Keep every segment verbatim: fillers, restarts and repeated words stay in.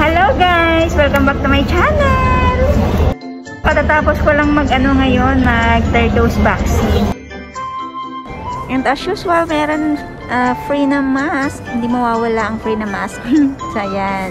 Hello guys! Welcome back to my channel! Patatapos ko lang mag ano ngayon, mag third dose vaccine. And as usual, meron uh, free na mask. Hindi mawawala ang free na mask. So ayan.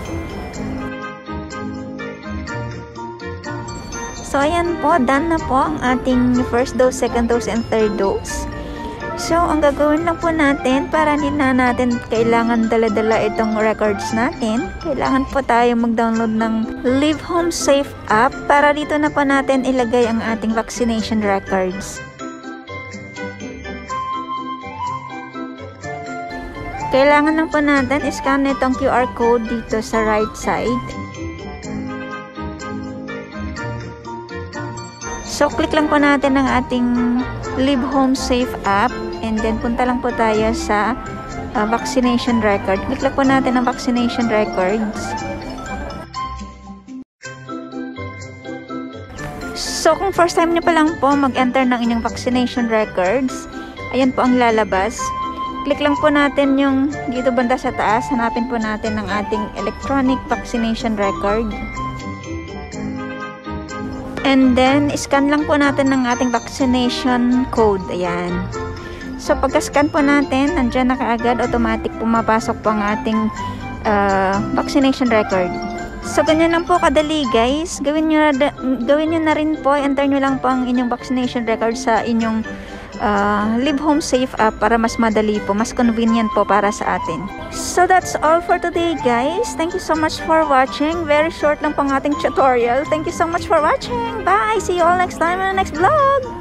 So ayan po, done na po ang ating first dose, second dose, and third dose. So, ang gagawin lang po natin para hindi na natin kailangan dala-dala itong records natin, kailangan po tayo mag-download ng Live Home Safe app para dito na po natin ilagay ang ating vaccination records. Kailangan lang po natin i-scan itong Q R code dito sa right side. So, click lang po natin ang ating Live Home Safe app. And then, punta lang po tayo sa uh, vaccination record. Click lang po natin ang vaccination records. So, kung first time nyo pa lang po mag-enter ng inyong vaccination records, ayan po ang lalabas. Click lang po natin yung dito banda sa taas. Hanapin po natin ang ating electronic vaccination record. And then, scan lang po natin ng ating vaccination code. Ayan. So, pagka-scan po natin, nandyan na kaagad, automatic pumapasok po ang ating uh, vaccination record. So, ganyan lang po kadali, guys. Gawin nyo na, gawin nyo na rin po, enter nyo lang po ang inyong vaccination record sa inyong uh, Live Home Safe app para mas madali po, mas convenient po para sa atin. So, that's all for today, guys. Thank you so much for watching. Very short lang po ang ating tutorial. Thank you so much for watching. Bye! See you all next time in the next vlog!